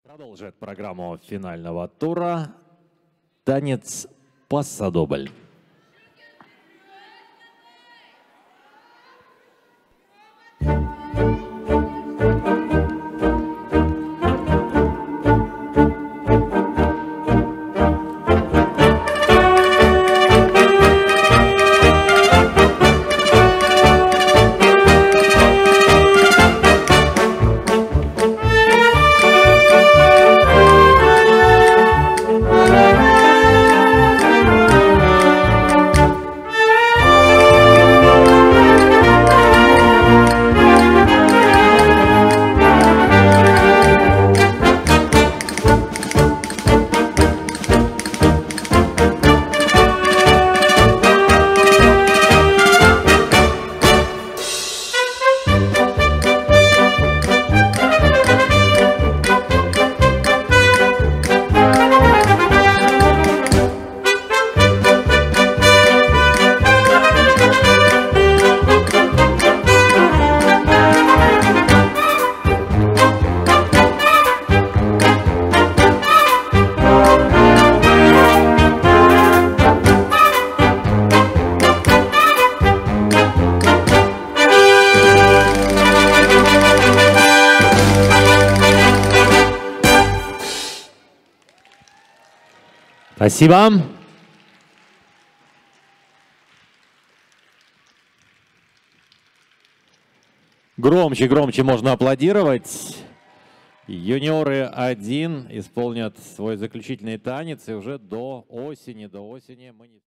Продолжит программу финального тура танец «Пассадобль». Спасибо. Громче, громче можно аплодировать. Юниоры 1 исполнят свой заключительный танец, и уже до осени мы не...